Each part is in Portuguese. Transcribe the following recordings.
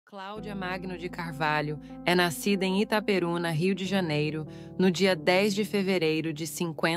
Cláudia Magno de Carvalho é nascida em Itaperuna, Rio de Janeiro, no dia 10 de fevereiro de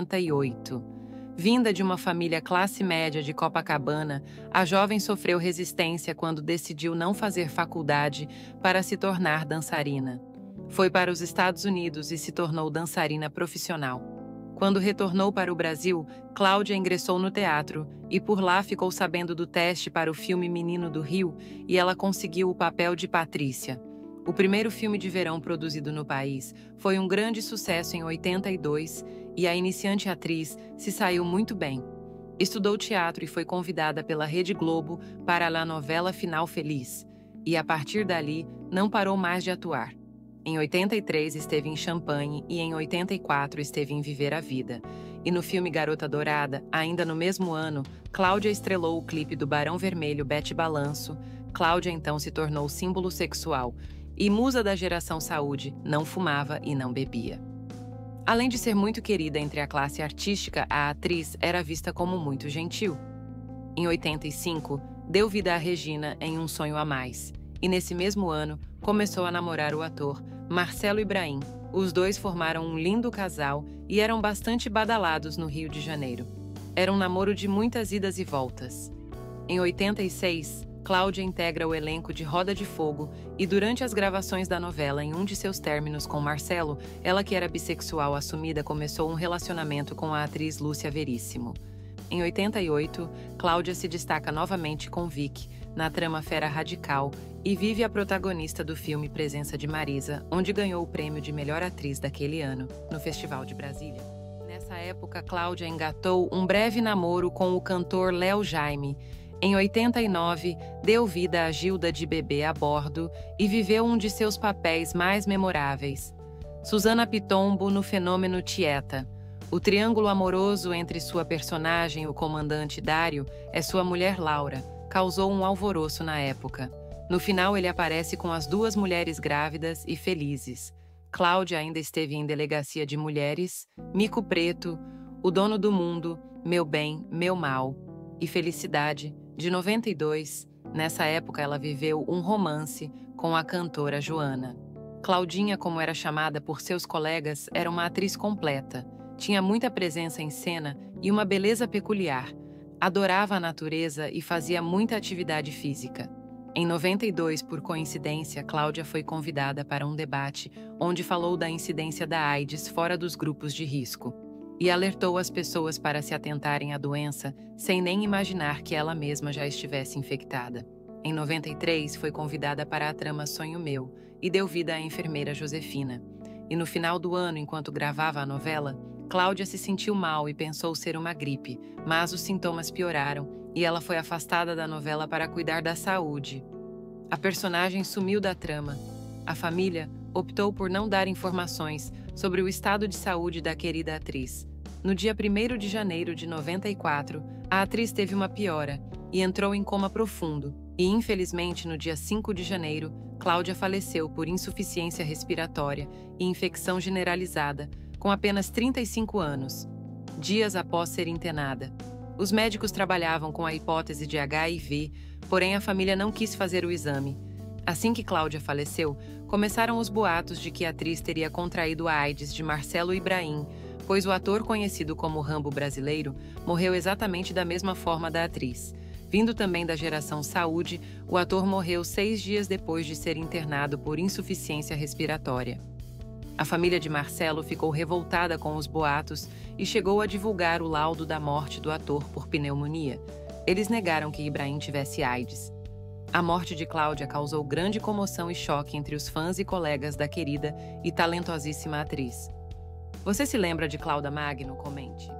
58. Vinda de uma família classe média de Copacabana, a jovem sofreu resistência quando decidiu não fazer faculdade para se tornar dançarina. Foi para os Estados Unidos e se tornou dançarina profissional. Quando retornou para o Brasil, Cláudia ingressou no teatro e por lá ficou sabendo do teste para o filme Menino do Rio e ela conseguiu o papel de Patrícia. O primeiro filme de verão produzido no país foi um grande sucesso em 82 e a iniciante atriz se saiu muito bem. Estudou teatro e foi convidada pela Rede Globo para a novela Final Feliz e a partir dali não parou mais de atuar. Em 83 esteve em Champagne e em 84 esteve em Viver a Vida. E no filme Garota Dourada, ainda no mesmo ano, Cláudia estrelou o clipe do Barão Vermelho Bete Balanço. Cláudia então se tornou símbolo sexual e musa da geração saúde, não fumava e não bebia. Além de ser muito querida entre a classe artística, a atriz era vista como muito gentil. Em 85, deu vida a Regina em Um Sonho a Mais. E nesse mesmo ano, começou a namorar o ator Marcelo Ibrahim. Os dois formaram um lindo casal e eram bastante badalados no Rio de Janeiro. Era um namoro de muitas idas e voltas. Em 86, Cláudia integra o elenco de Roda de Fogo e durante as gravações da novela, em um de seus términos com Marcelo, ela que era bissexual assumida começou um relacionamento com a atriz Lúcia Veríssimo. Em 88, Cláudia se destaca novamente com Vic, na trama Fera Radical, e vive a protagonista do filme Presença de Marisa, onde ganhou o prêmio de melhor atriz daquele ano, no Festival de Brasília. Nessa época, Cláudia engatou um breve namoro com o cantor Léo Jaime. Em 89, deu vida a Gilda de Bebê a Bordo e viveu um de seus papéis mais memoráveis. Susana Pitombo no Fenômeno Tieta. O triângulo amoroso entre sua personagem, o comandante Dário, e sua mulher Laura, causou um alvoroço na época. No final, ele aparece com as duas mulheres grávidas e felizes. Cláudia ainda esteve em Delegacia de Mulheres, Mico Preto, O Dono do Mundo, Meu Bem, Meu Mal e Felicidade, de 92. Nessa época, ela viveu um romance com a cantora Joana. Claudinha, como era chamada por seus colegas, era uma atriz completa. Tinha muita presença em cena e uma beleza peculiar. Adorava a natureza e fazia muita atividade física. Em 92, por coincidência, Cláudia foi convidada para um debate onde falou da incidência da AIDS fora dos grupos de risco e alertou as pessoas para se atentarem à doença sem nem imaginar que ela mesma já estivesse infectada. Em 93, foi convidada para a trama Sonho Meu e deu vida à enfermeira Josefina. E no final do ano, enquanto gravava a novela, Cláudia se sentiu mal e pensou ser uma gripe, mas os sintomas pioraram e ela foi afastada da novela para cuidar da saúde. A personagem sumiu da trama. A família optou por não dar informações sobre o estado de saúde da querida atriz. No dia 1º de janeiro de 94, a atriz teve uma piora e entrou em coma profundo. E, infelizmente, no dia 5 de janeiro, Cláudia faleceu por insuficiência respiratória e infecção generalizada, com apenas 35 anos, dias após ser internada. Os médicos trabalhavam com a hipótese de HIV, porém a família não quis fazer o exame. Assim que Cláudia faleceu, começaram os boatos de que a atriz teria contraído a AIDS de Marcelo Ibrahim, pois o ator conhecido como Rambo brasileiro morreu exatamente da mesma forma da atriz. Vindo também da geração saúde, o ator morreu 6 dias depois de ser internado por insuficiência respiratória. A família de Marcelo ficou revoltada com os boatos e chegou a divulgar o laudo da morte do ator por pneumonia. Eles negaram que Ibrahim tivesse AIDS. A morte de Cláudia causou grande comoção e choque entre os fãs e colegas da querida e talentosíssima atriz. Você se lembra de Cláudia Magno? Comente.